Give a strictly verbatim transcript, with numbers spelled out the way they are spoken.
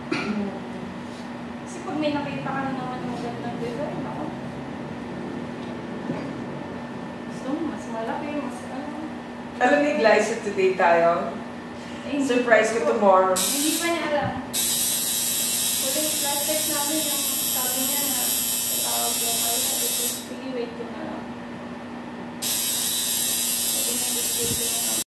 Kasi pag may nakita ka na naman ng magandang design, ako. Gusto mo, mas malaki, mas ano. Alam ni Glyza today tayo? Eh, Surprise ko tomorrow. Hindi pa niya alam. Wala yung plastic namin yung sabi niya na tatawag yung kayo. Sabi ko, sige, wait ko na lang. Sabi niya, display ko na lang.